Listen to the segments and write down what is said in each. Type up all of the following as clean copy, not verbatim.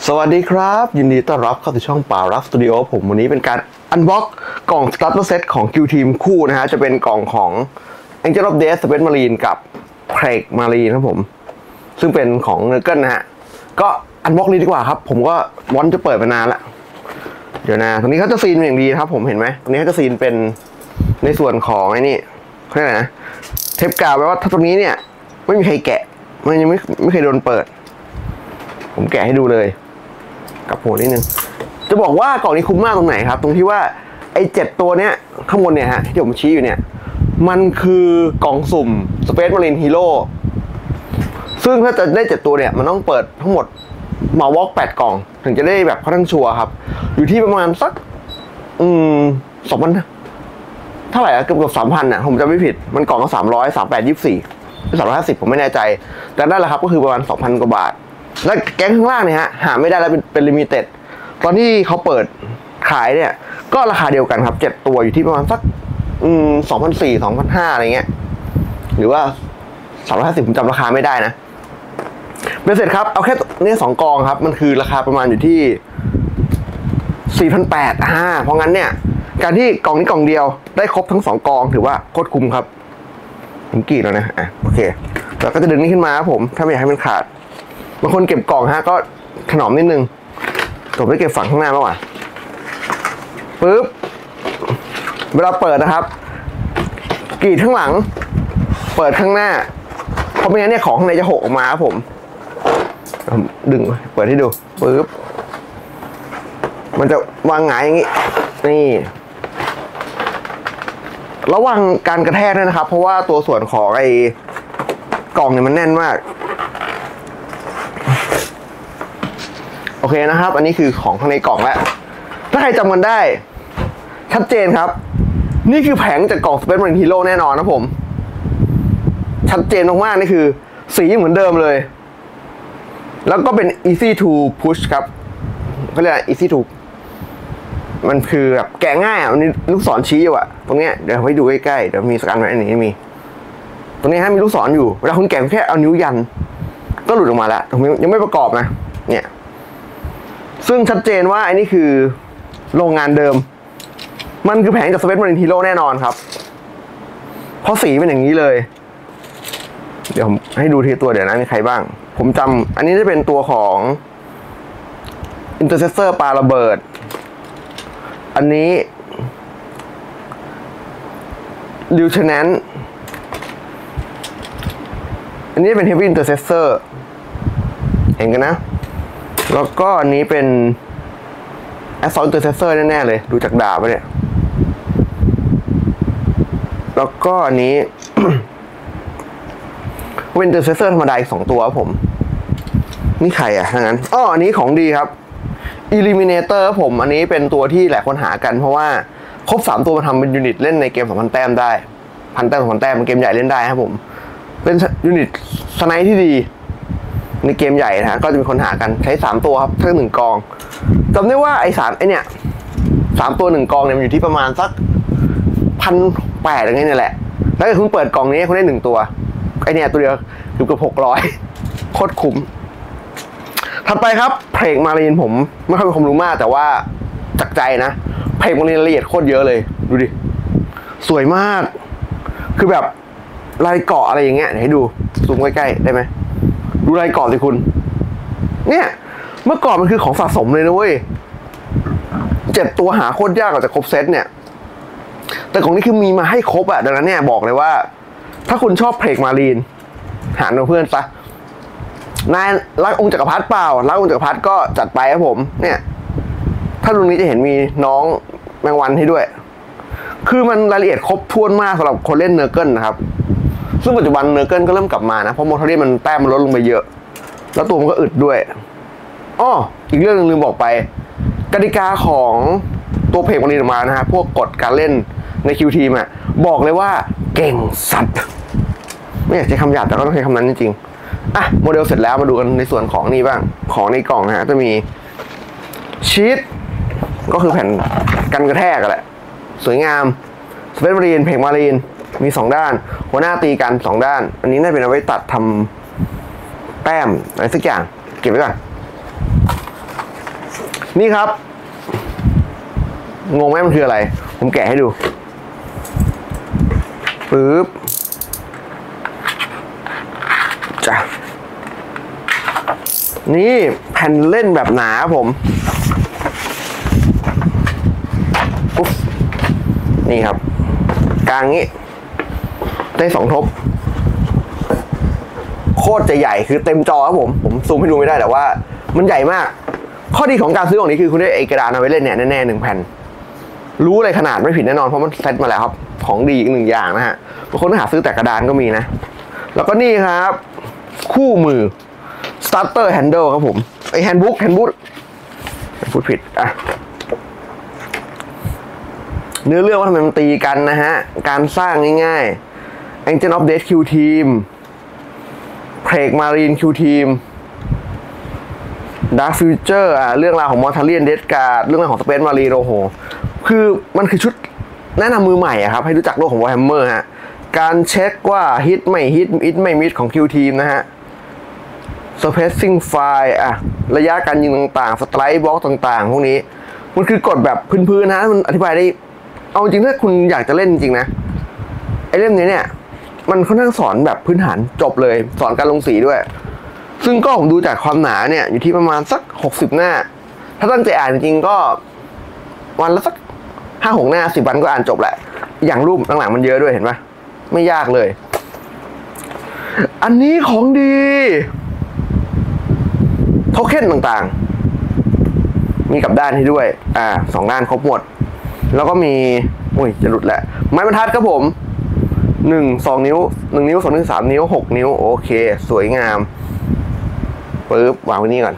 สวัสดีครับยินดีต้อนรับเข้าสู่ช่องป่ารักสตูดิโอผมวันนี้เป็นการอันบ็อกกล่องสตาร์เตอร์เซตของ Q Team คู่นะฮะจะเป็นกล่องของ Angel of Death Space Marine กับ Plague Marine ครับผมซึ่งเป็นของเนอร์เกิลนะฮะก็อันบ็อกนี้ดีกว่าครับผมก็วอนจะเปิดมานานละเดี๋ยวนะตรงนี้เขาจะซีนอย่างดีครับผมเห็นไหมตรงนี้เขาจะซีนเป็นในส่วนของไอ้นี่เขาเรียกอะไรนะเทปกาวแปลว่าถ้าตรงนี้เนี่ยไม่มีใครแกะมันยังไม่เคยโดนเปิดผมแกะให้ดูเลยกับหัวนิดนึงจะบอกว่ากล่องนี้คุ้มมากตรงไหนครับตรงที่ว่าไอ้7ตัวเนี้ยข้างบนเนี่ยฮะที่ผมชี้อยู่เนี่ยมันคือกล่องสุ่ม Space Marine Hero ซึ่งถ้าจะได้7ตัวเนี่ยมันต้องเปิดทั้งหมดมาวอล์ก8กล่องถึงจะได้แบบค่อนข้างชัวร์ครับอยู่ที่ประมาณสัก2,000เท่าไหร่อะเกือบ3,000อะผมจะไม่ผิดมันกล่องก็300 38 24 350ผมไม่แน่ใจแต่นั่นแหละครับก็คือประมาณ 2,000 กว่าบาทแล้วแก๊งข้างล่างเนี่ยฮะหาไม่ได้แล้วเป็นลิมิเต็ดตอนที่เขาเปิดขายเนี่ยก็ราคาเดียวกันครับ7ตัวอยู่ที่ประมาณสัก2,400 2,500อะไรเงี้ยหรือว่า350ผมจำราคาไม่ได้นะเป็นเสร็จครับเอาแค่นี้2กองครับมันคือราคาประมาณอยู่ที่ 4,800เพราะงั้นเนี่ยการที่กล่องนี้กล่องเดียวได้ครบทั้ง2กองถือว่าโคตรคุ้มครับผมกรีดแล้วนะโอเคแล้วก็จะดึงนี้ขึ้นมาครับผมถ้าไม่อยากให้มันขาดบางคนเก็บกล่องฮะก็ถนอมนิดนึงผมไม่เก็บฝั่งข้างหน้าแล้วอ่ะปึ๊บเวลาเปิดนะครับกรีดข้างหลังเปิดข้างหน้าเพราะไม่งั้นเนี่ยของข้างในจะหกออกมาครับผมดึงเปิดให้ดูปึ๊บมันจะวางหงายอย่างนี้นี่ระวังการกระแทกด้วยนะครับเพราะว่าตัวส่วนของไอ้กล่องเนี่ยมันแน่นมากโอเคนะครับอันนี้คือของข้างในกล่องแล้วถ้าใครจำกันได้ชัดเจนครับนี่คือแผงจากกล่อง Space Marine Hero แน่นอนนะผมชัดเจนมากๆนี่คือสีเหมือนเดิมเลยแล้วก็เป็น easy to push ครับเขาเรียก easy to มันคือแบบแกะง่ายอ่ะมันลูกศรชี้อยู่อ่ะตรงเนี้ยเดี๋ยวให้ดูใกล้ๆเดี๋ยวมีสกันไว้อันนี้มีตรงนี้ฮะมีลูกศรอยู่เวลาคุณแกะแค่เอานิ้วยันก็หลุดออกมาแล้วผมยังไม่ประกอบนะเนี่ยซึ่งชัดเจนว่าอันนี้คือโรงงานเดิมมันคือแผงจาก Space Marine Hero แน่นอนครับเพราะสีเป็นอย่างนี้เลยเดี๋ยวผมให้ดูทีตัวเดี๋ยวนะมีใครบ้างผมจำอันนี้จะเป็นตัวของ Intercessor ปาระเบิดอันนี้ Lieutenant อันนี้เป็น Heavy Intercessor เห็นกันนะแล้วก็อันนี้เป็น Assault Intercessor แน่ๆเลยดูจากดาบไปเนี่ยแล้วก็อันนี้ เป็น Intercessor ธรรมดาอีก2ตัวครับผมนี่ใครอ่ะทั้งนั้นอันนี้ของดีครับ Eliminator ครับผมอันนี้เป็นตัวที่หลายคนหากันเพราะว่าครบ3ตัวมาทำเป็นยูนิตเล่นในเกม 2,000 แต้มได้1,000 แต้ม 2,000 แต้มเป็นเกมใหญ่เล่นได้ครับผมเป็นยูนิตสไนป์ที่ดีในเกมใหญ่นะฮะก็จะมีคนหากันใช้3ตัวครับทั้ง1กองจำได้ว่าไอ้เนี่ย3ตัว1กองเนี่ยมันอยู่ที่ประมาณสัก 1,800 อย่างเงี้ยนี่แหละแล้วถ้าคุณเปิดกล่องนี้คุณได้1ตัวไอ้เนี่ยตัวเดียวอยู่กับ600โคตรคุ้มถัดไปครับเพลงมารีนผมไม่ค่อยมีความรู้มากแต่ว่าจากใจนะเพลงมารีนละเอียดโคตรเยอะเลยดูดิสวยมากคือแบบลายเกาะอะไรอย่างเงี้ยให้ดูซูมใกล้ๆได้ไหมดูลายเกาะสิคุณเนี่ยเมื่อก่อนมันคือของสะสมเลยนะเว้ย7ตัวหาโคตรยากกว่าจะครบเซตเนี่ยแต่ของนี้คือมีมาให้ครบอ่ะดังนั้นเนี่ยบอกเลยว่าถ้าคุณชอบเพลงมารีนหาเพื่อนซะนายรักองค์จักรพรรดิเปล่ารักองค์จักรพรรดิก็จัดไปครับผมเนี่ยถ้ารุ่นนี้จะเห็นมีน้องแมงวันให้ด้วยคือมันรายละเอียดครบถ้วนมากสำหรับคนเล่นเนอร์เกิลนะครับซึ่งปัจจุบันเนอร์เกิลก็เริ่มกลับมานะเพราะโมทอรี่มันแต้มมันลดลงไปเยอะแล้วตัวมันก็อึดด้วยอีกเรื่องนึงลืมบอกไปกติกาของตัวเพลงมารีนออกมานะฮะพวกกฎการเล่นในคิวทีมอ่ะบอกเลยว่าเก่งสัตว์ไม่อยากใช้คำหยาบแต่ก็ต้องใช้คำนั้นจริงๆโมเดลเสร็จแล้วมาดูกันในส่วนของนี่บ้างของในกล่องนะฮะจะมีชีทก็คือแผ่นกันกระแทกกันแหละสวยงามสเปซมารีนเพลงมารีนมี2ด้านหัวหน้าตีกัน2ด้านอันนี้น่าเป็นเอาไว้ตัดทำแต้มอะไรสักอย่างเก็บไว้ก่อนนี่ครับงงไหมมันคืออะไร ผมแกะให้ดูปึ๊บจ้ะนี่แผ่นเล่นแบบหนาผมปุ๊บนี่ครับกลางนี้ได้2 ทบโคตรจะใหญ่คือเต็มจอครับผมซูมให้ดูไม่ได้แต่ว่ามันใหญ่มากข้อดีของการซื้อของนี้คือคุณได้ไอกระดานเอาไว้เล่นเนี่ยแน่ๆ1 แผ่นรู้เลยขนาดไม่ผิดแน่นอนเพราะมันเซ็ตมาแล้วครับของดีอีก1 อย่างนะฮะบางคนหาซื้อแต่กระดานก็มีนะแล้วก็นี่ครับคู่มือ starter handle ครับผมไอ handbook พูดผิดอ่ะเนื้อเรื่องว่าทำไมมันตีกันนะฮะการสร้างง่ายๆ Angel of Death Q Team Plague Marine Q Team Dark Future เรื่องราวของ Mortarion Death Guard เรื่องราวของ Space Marine โอ้โหคือมันคือชุดแนะนำมือใหม่ครับให้รู้จักโลกของ Warhammer ฮะการเช็คว่าฮิตไม่ฮิตมิดไม่มิดของ Q Team นะฮะ Suppressing Fire ระยะการยิงต่างๆ Strike Box ต่างๆพวกนี้มันคือกฎแบบพื้นๆนะมันอธิบายได้เอาจริงถ้าคุณอยากจะเล่นจริงนะไอเล่มนี้เนี่ยมันค่อนข้างสอนแบบพื้นฐานจบเลยสอนการลงสีด้วยซึ่งก็ผมดูจากความหนาเนี่ยอยู่ที่ประมาณสัก60 หน้าถ้าตั้งใจอ่านจริงก็วันละสัก5-6 หน้า10 วันก็อ่านจบแหละอย่างรูปหลังๆมันเยอะด้วยเห็นไหมไม่ยากเลยอันนี้ของดีโทเค็นต่างๆมีกับด้านให้ด้วย2 ด้านครบหมดแล้วก็มีจะหลุดแหละไม้บรรทัดครับผม2 นิ้ว1 นิ้ว2 นิ้ว3 นิ้ว6 นิ้วโอเคสวยงามปึ๊บวางไว้นี่ก่อน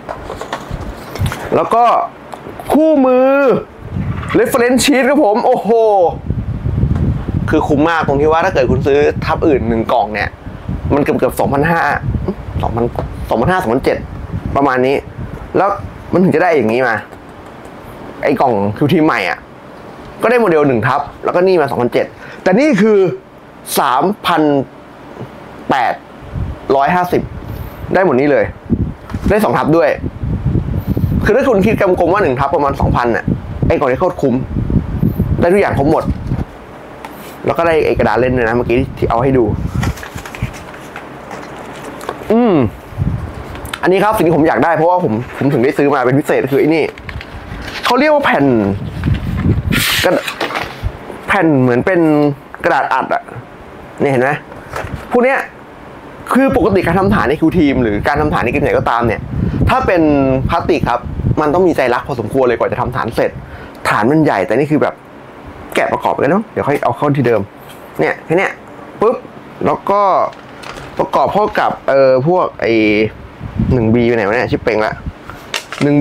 แล้วก็คู่มือ reference sheet ครับผมโอ้โหคือคุ้มมากตรงที่ว่าถ้าเกิดคุณซื้อทับอื่น1 กล่องเนี่ยมันเกือบ 2,500 ประมาณนี้แล้วมันถึงจะได้อย่างนี้มาไอ้กล่องคิวทีใหม่ก็ได้โมเดล1 ทับแล้วก็นี่มา 2,700 แต่นี่คือ 3,850 ได้หมดนี้เลยได้2 ทับด้วยคือถ้าคุณคิดกลมๆว่า1 ทับประมาณ 2,000ไอ้กล่องนี้โคตรคุ้มได้ทุกอย่างครบหมดแล้วก็ได้ไอ้กระดาษเล่นด้วยนะเมื่อกี้ที่เอาให้ดูอันนี้ครับสิ่งที่ผมอยากได้เพราะว่าผมถึงได้ซื้อมาเป็นพิเศษคือไอ้นี่เขาเรียกว่าแผ่นเหมือนเป็นกระดาษอัดนี่เห็นไหมพวกเนี้ยคือปกติการทำฐานในคิวทีมหรือการทำฐานในเกมไหนก็ตามเนี่ยถ้าเป็นพลาสติกครับมันต้องมีใจรักพอสมควรเลยกว่าจะทำฐานเสร็จฐานมันใหญ่แต่นี่คือแบบแกะประกอบกันเนาะเดี๋ยวค่อยเอาเข้าที่เดิมเนี่ยแค่เนี้ยปุ๊บแล้วก็ประกอบเข้ากับพวกไอ้1B ไปไหนวะเนี่ยชิปเป่งละ 1B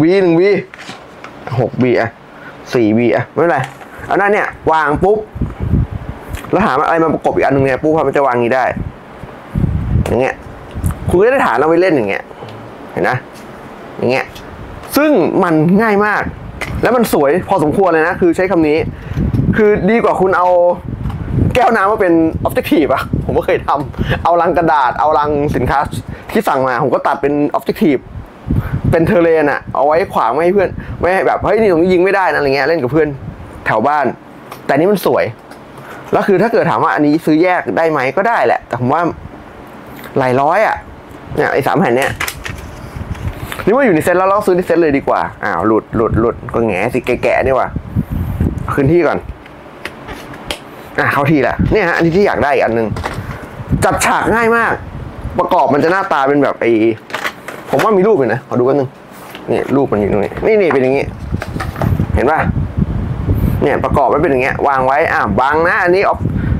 6B 4B ไม่เป็นไรเอาหน้าเนี่ยวางปุ๊บแล้วหาอะไรมาประกบอีกอันนึงเนี่ยปุ๊บมันจะวางนี้ได้อย่างเงี้ยคุณก็ได้ฐานเอาไว้เล่นอย่างเงี้ยเห็นนะอย่างเงี้ยซึ่งมันง่ายมากแล้วมันสวยพอสมควรเลยนะคือใช้คำนี้คือดีกว่าคุณเอาแก้วน้ำมาเป็น objective ผมก็เคยทำเอาลังกระดาษเอาลังสินค้าที่สั่งมาผมก็ตัดเป็น objective เป็นเทเลนเอาไว้ขวางไม่ให้เพื่อนไม่ให้แบบเฮ้ยนี่ตรงนี้ยิงไม่ได้นะอะไรเงี้ยเล่นกับเพื่อนแถวบ้านแต่นี่มันสวยแล้วคือถ้าเกิดถามว่าอันนี้ซื้อแยกได้ไหมก็ได้แหละแต่ผมว่าหลายร้อยเนี่ยไอ้3 แผ่นเนี่ยนี่ว่าอยู่ในเซ็ตแล้วเราซื้อในเซ็ตเลยดีกว่าหลุดก็แง่สิแก่ๆนี่ว่ะขึ้นที่ก่อนเข้าที่ละเนี่ยฮะอันนี้ที่อยากได้อีกอันนึงจัดฉากง่ายมากประกอบมันจะหน้าตาเป็นแบบผมว่ามีรูปเลยนะขอดูกันนึงนี่รูปมันอยู่ตรงนี้นี่เป็นอย่างงี้เห็นป่ะเนี่ยประกอบไว้เป็นอย่างเงี้ยวางไว้บังนะอันนี้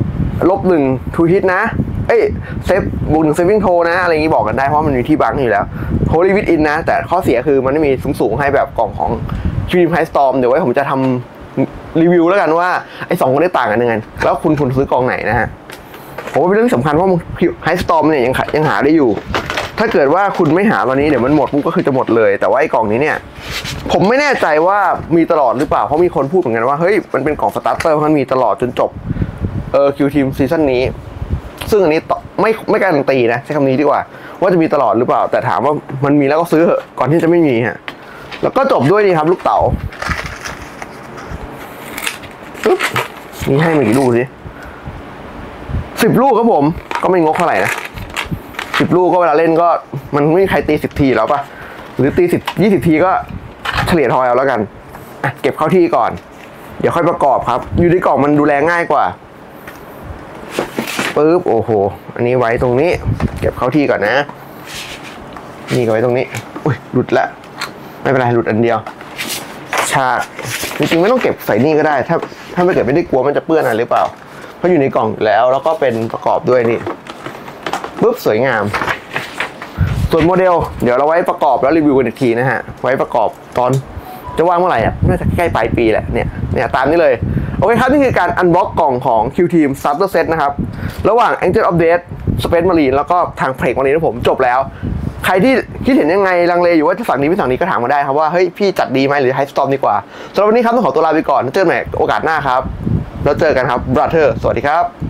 -1 ทูฮิตนะเซฟ+1 เซฟวิ่งโทนะอะไรอย่างงี้บอกกันได้เพราะมันมีที่บังอยู่แล้วโฮลี่วิดอินนะแต่ข้อเสียคือมันไม่มีสูงให้แบบกล่องของคิวทีมไฮสตอร์มเดี๋ยวไว้ผมจะทำรีวิวแล้วกันว่าไอ้2 คนได้ต่างกันยังไงแล้วคุณซื้อกล่องไหนนะฮะผมว่าเป็นเรื่องสำคัญเพราะไฮสตอร์มเนี่ยยังหาได้อยู่ถ้าเกิดว่าคุณไม่หาตอนนี้เดี๋ยวมันหมดปุ๊บก็คือจะหมดเลยแต่ว่าไอ้กล่องนี้เนี่ยผมไม่แน่ใจว่ามีตลอดหรือเปล่าเพราะมีคนพูดเหมือนกันว่าเฮ้ยมันเป็นกล่องสตาร์เตอร์มันมีตลอดจนจบคิวทีมซีซั่นนี้ซึ่งอันนี้ไม่การันตีนะใช้คำนี้ดีกว่าว่าจะมีตลอดหรือเปล่าแต่ถามว่ามันมีแล้วก็ซื้อเถอะก่อนที่จะไม่มีฮะแล้วก็จบด้วยนี่ครับลูกเต๋าปึ๊บนี่ให้มากี่ลูกสิ10 ลูกครับผมก็ไม่งกเท่าไหร่นะ10 ลูกก็เวลาเล่นก็มันไม่มีใครตี10 ทีแล้วป่ะหรือตี10-20 ทีก็เฉลี่ยทอยเอาแล้วกันอ่ะเก็บเข้าที่ก่อนเดี๋ยวค่อยประกอบครับอยู่ในกล่องมันดูแลง่ายกว่าปึ๊บโอ้โหอันนี้ไว้ตรงนี้เก็บเข้าที่ก่อนนะนี่ก็ไว้ตรงนี้อุ้ยหลุดละไม่เป็นไรหลุดอันเดียวฉากจริงๆไม่ต้องเก็บใส่นี่ก็ได้ถ้าไม่เกิดไม่ได้กลัวมันจะเปื้อนอะไรหรือเปล่าเพราะอยู่ในกล่องแล้วก็เป็นประกอบด้วยนี่ปึ๊บสวยงามส่วนโมเดลเดี๋ยวเราไว้ประกอบแล้วรีวิวกันอีกทีนะฮะไว้ประกอบตอนจะว่างเมื่อไหร่อ่ะน่าจะใกล้ปลายปีแหละเนี่ยตามนี้เลยโอเคครับนี่คือการอันบ็อกกล่องของ Q-Team Starter Set นะครับระหว่าง Angel of Death Space Marine แล้วก็ทางเพลงวันนี้นะผมจบแล้วใครที่คิดเห็นยังไงลังเลอยู่ว่าจะสั่งนี้ไม่สั่งนี้ก็ถามมาได้ครับว่าเฮ้ยพี่จัดดีไหมหรือ High Storm ดีกว่าสำหรับวันนี้ครับต้องขอตัวลาไปก่อนเจอกันใหม่โอกาสหน้าครับแล้วเจอกันครับ Brother สวัสดีครับ